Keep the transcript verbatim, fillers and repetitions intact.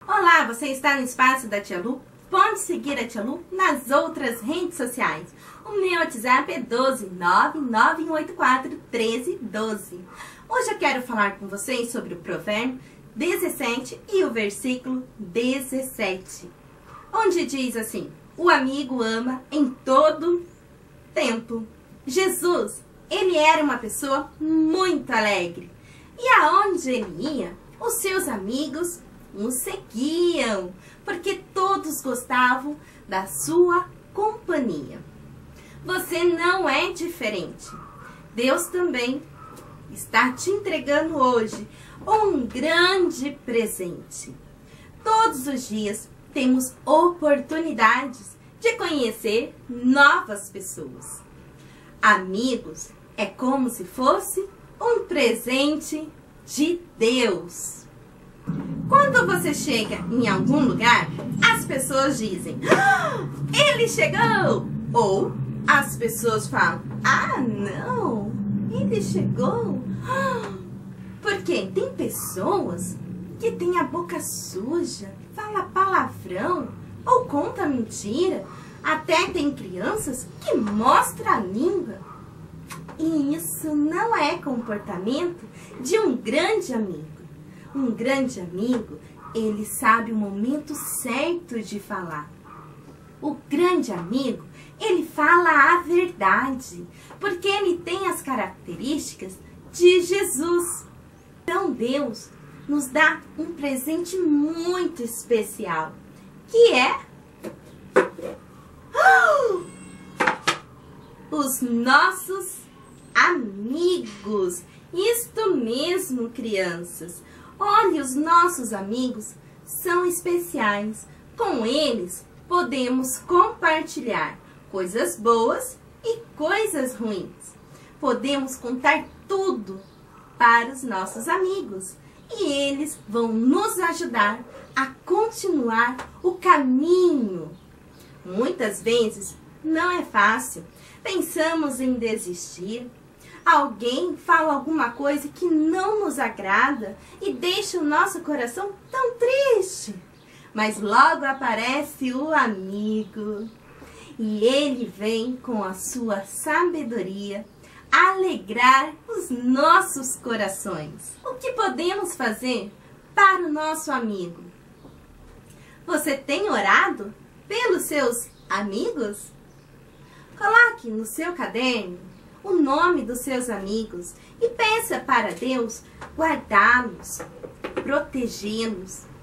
Olá, você está no espaço da Tia Lu? Pode seguir a Tia Lu nas outras redes sociais. O meu WhatsApp é doze nove nove um oito quatro um três um dois. Hoje eu quero falar com vocês sobre o provérbio dezessete e o versículo dezessete, onde diz assim: o amigo ama em todo tempo. Jesus, ele era uma pessoa muito alegre. E aonde ele ia, os seus amigos o seguiam, porque todos gostavam da sua companhia. Você não é diferente. Deus também está te entregando hoje um grande presente. Todos os dias temos oportunidades de conhecer novas pessoas. Amigos é como se fosse um presente de Deus. Quando você chega em algum lugar, as pessoas dizem: ah, ele chegou! Ou as pessoas falam: ah, não, ele chegou. Porque tem pessoas que têm a boca suja, fala palavrão ou conta mentira. Até tem crianças que mostram a língua. E isso não é comportamento de um grande amigo. Um grande amigo, ele sabe o momento certo de falar. O grande amigo, ele fala a verdade, porque ele tem as características de Jesus. Então Deus nos dá um presente muito especial, que é os nossos amigos. Isto mesmo, crianças. Olha, os nossos amigos são especiais. Com eles podemos compartilhar coisas boas e coisas ruins. Podemos contar tudo para os nossos amigos e eles vão nos ajudar a continuar o caminho. Muitas vezes não é fácil. Pensamos em desistir. Alguém fala alguma coisa que não nos agrada e deixa o nosso coração tão triste. Mas logo aparece o amigo e ele vem com a sua sabedoria alegrar os nossos corações. O que podemos fazer para o nosso amigo? Você tem orado pelos seus amigos? Coloque no seu caderno o nome dos seus amigos e peça para Deus guardá-los, protegê-los